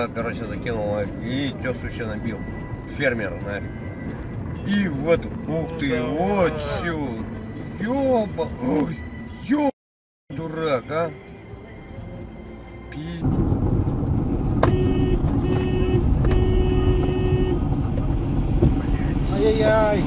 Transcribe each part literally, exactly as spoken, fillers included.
туда, короче, закинул и тесу еще набил. Фермер, нафиг. И в эту, ух ты, вот чё, ёба, ой, ёба, дурак, а. Пи... Ай-яй-яй.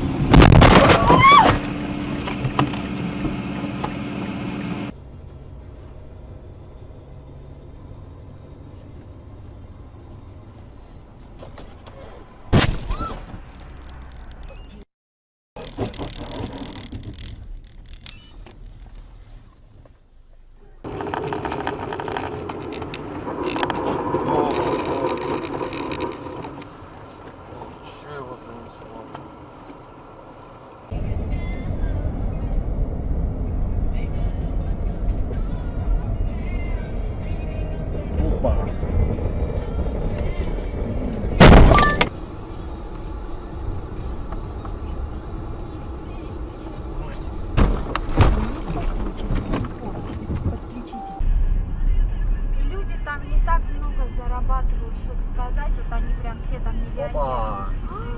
зарабатывают, чтобы сказать, вот они прям все там миллионеры.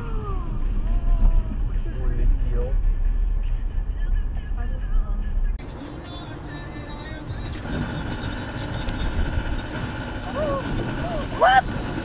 Улетел. What?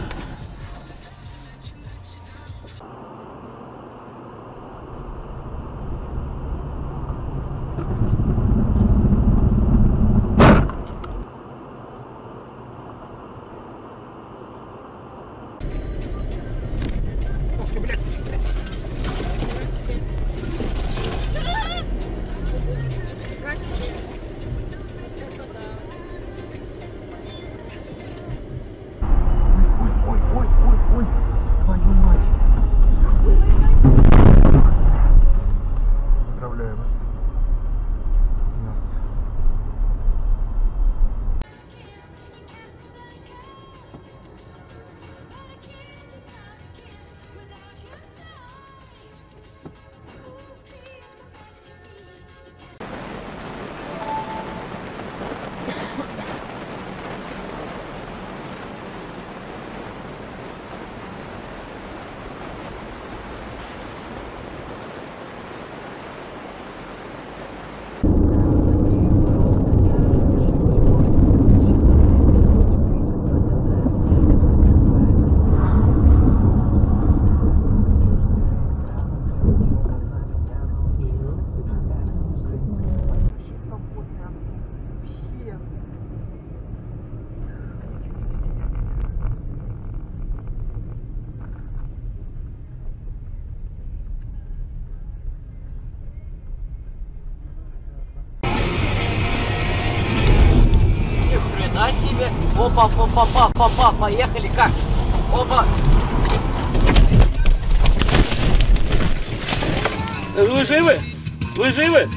На себе. Опа, опа, опа, опа, поехали, как? Опа. Вы живы? Вы живы?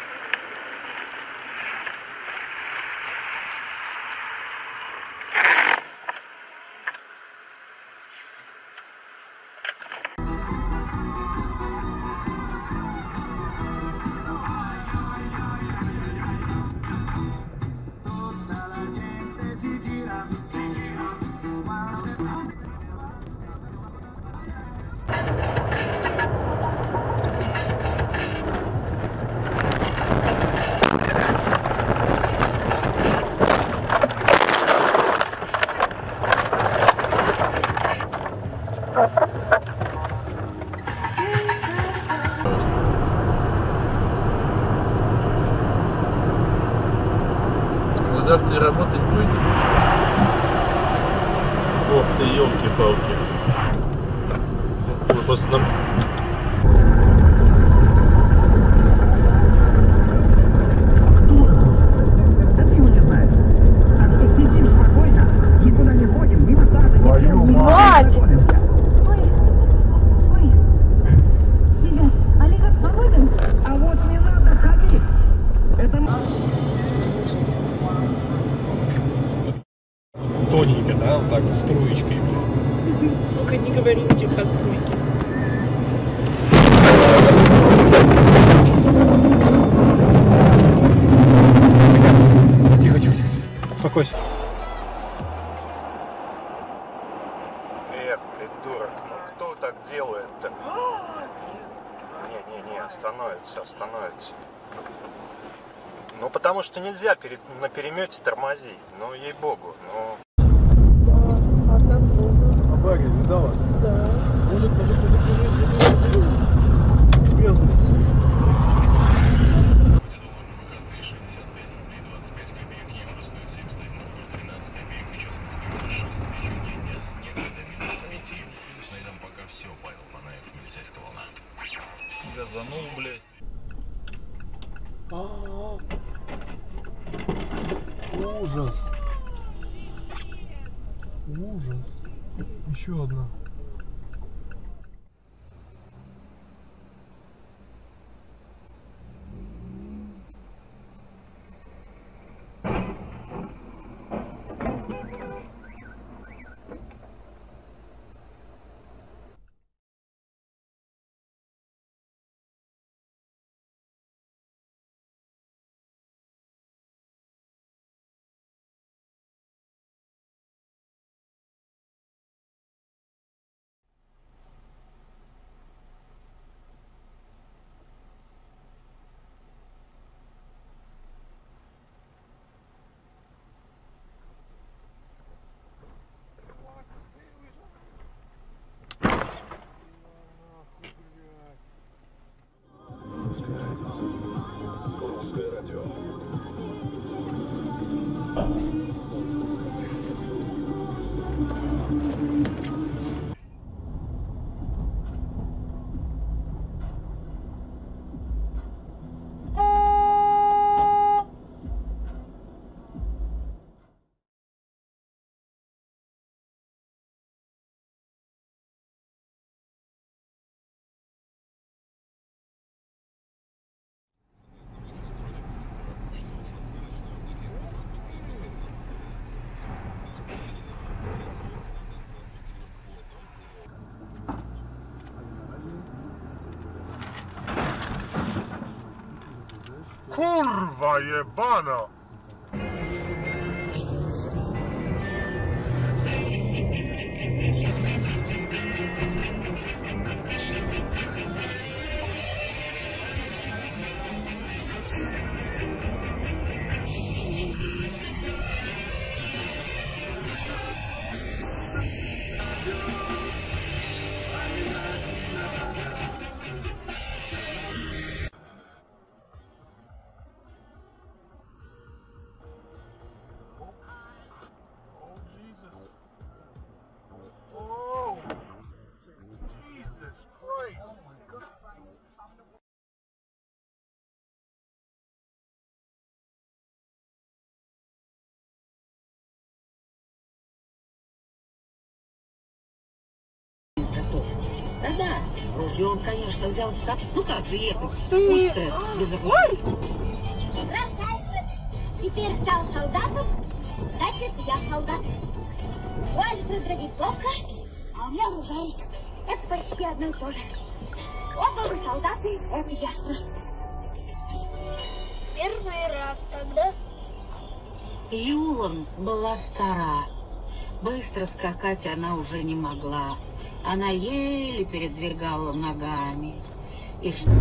Вы завтра работать будете? Ох ты, елки-палки. Вы просто нам... Кто это? Да ты его не знаешь. Так что сидим спокойно, никуда не ходим, ни массажа, ни пьем, ни знакомимся. Ой, ой, ребят, Олежек свободен? А вот не надо ходить. Это... Тоненько, да? Вот так вот, струечкой, блин. Сука, не говори ничего про струйки. Тихо, тихо, тихо. Успокойся. Ну, потому что нельзя перед, на перемете тормозить. Ну, ей-богу. Ну... Авария, видала? Да. Мужик, мужик, мужик, мужик, держи, держи. Врезались. Газанул, блядь. А-а-а. Ужас. Ужас. Еще одна. Kurwa jebana! Да-да, ружье он, конечно, взял с собой. Ну как же ехать? Быстро, без опасения. Красавчик! Теперь стал солдатом, значит, я солдат. У Альфреда винтовка, а у меня ружей. Это почти одно и то же. Оба мы солдаты, это ясно. Первый раз тогда. Юлан была стара. Быстро скакать она уже не могла. Она еле передвигала ногами. И что...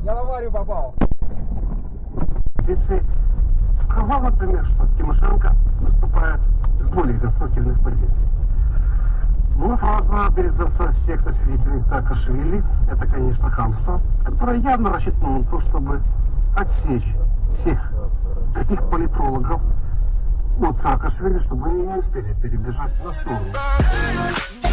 Я в аварию попал. Сказал, например, что Тимошенко выступает с более конструктивных позиций. Ну, фраза березовца секты свидетелей Саакашвили — это, конечно, хамство, которое явно рассчитано на то, чтобы отсечь всех таких политологов от Саакашвили, чтобы они не успели перебежать на сторону.